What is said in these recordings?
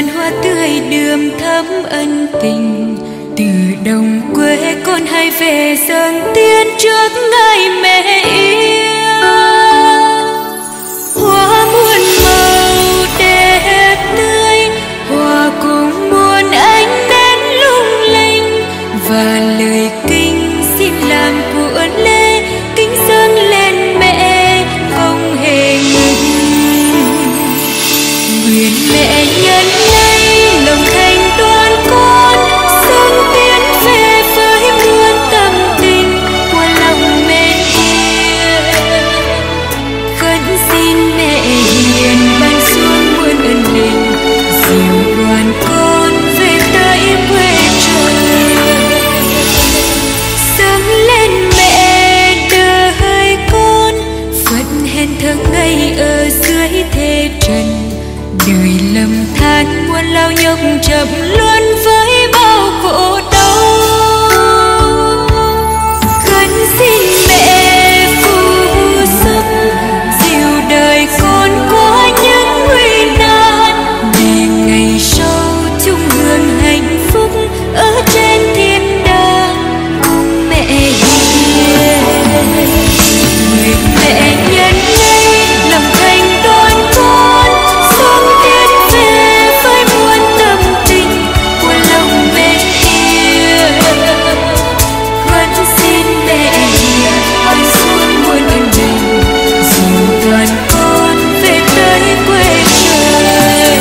vạn hoa tươi đượm thắm ân tình. Từ đồng quê con hay về dâng tiên trước ngày mẹ yêu. Hoa muôn màu đẹp tươi, hoa cùng muôn ánh nến lung linh, và lời kinh xin làm của lễ kính dâng lên mẹ không hề ngừng. Nguyện mẹ nhân lấy lòng thành đoàn con dâng tiến về với muôn tâm tình của lòng mến yêu. Khấn xin mẹ hiền ban xuống muôn ân tình, dìu đoàn con về tới quê trời. Dâng lên mẹ đời con, phật hèn thơ ngây ở dưới thế trần. Đời lầm than muôn lao nhọc chậm luôn với bao khổ đau. Khấn xin mẹ phù giúp dìu đời con qua những nguy nan, để ngày sau chung hưởng hạnh phúc ở trên thiên đàng cùng mẹ hiền. Nguyện mẹ nhân lấy lòng thành đoàn con dâng tiến về với muôn tâm tình của lòng mến yêu. Khấn xin mẹ hiền ban xuống muôn ân tình, dìu đoàn con về tới quê trời.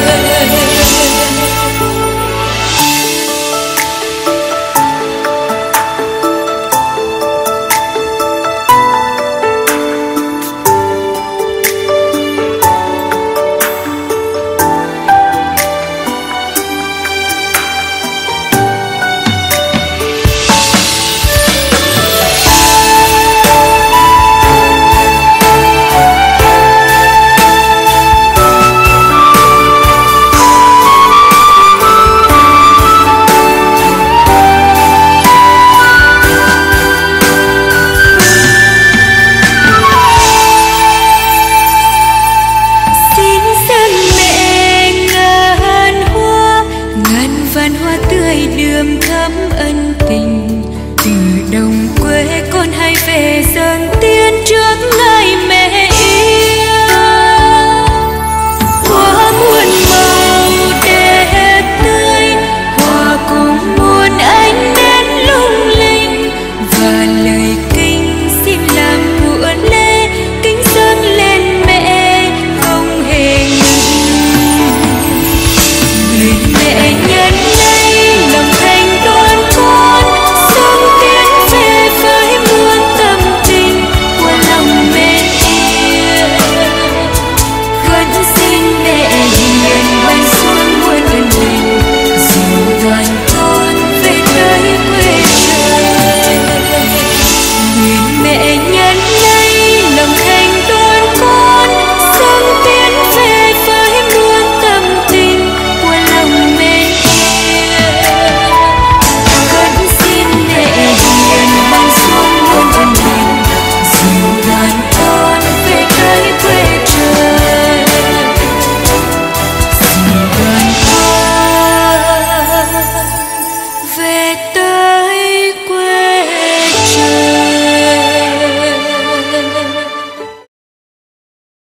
Vạn hoa tươi đượm thắm ân